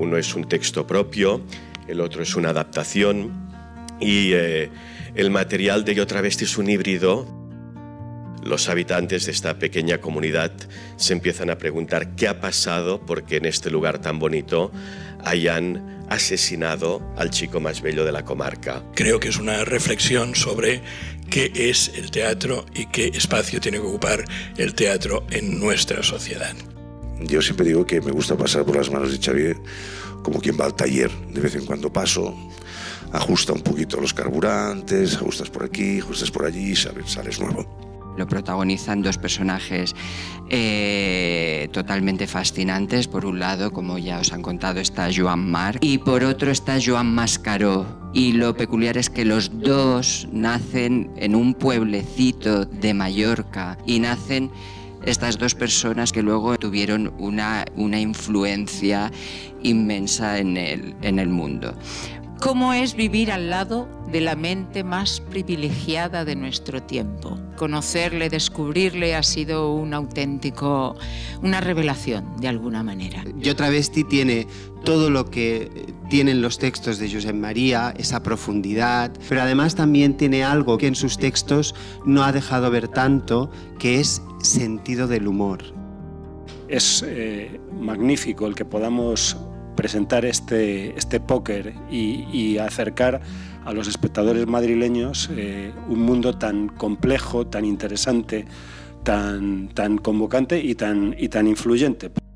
Uno es un texto propio, el otro es una adaptación y el material de Yo Travesti es un híbrido. Los habitantes de esta pequeña comunidad se empiezan a preguntar qué ha pasado porque en este lugar tan bonito hayan asesinado al chico más bello de la comarca. Creo que es una reflexión sobre qué es el teatro y qué espacio tiene que ocupar el teatro en nuestra sociedad. Yo siempre digo que me gusta pasar por las manos de Xavier como quien va al taller. De vez en cuando paso, ajusta un poquito los carburantes, ajustas por aquí, ajustas por allí y sales nuevo. Lo protagonizan dos personajes totalmente fascinantes. Por un lado, como ya os han contado, está Joan Marc y por otro está Joan Mascaró. Y lo peculiar es que los dos nacen en un pueblecito de Mallorca y nacen estas dos personas que luego tuvieron una influencia inmensa en el mundo. ¿Cómo es vivir al lado de la mente más privilegiada de nuestro tiempo? Conocerle, descubrirle ha sido una revelación de alguna manera. Yo Travesti tiene todo lo que tienen los textos de Josep María, esa profundidad, pero además también tiene algo que en sus textos no ha dejado ver tanto, que es sentido del humor. Es magnífico el que podamos presentar este póker y acercar a los espectadores madrileños un mundo tan complejo, tan interesante, tan convocante y tan influyente.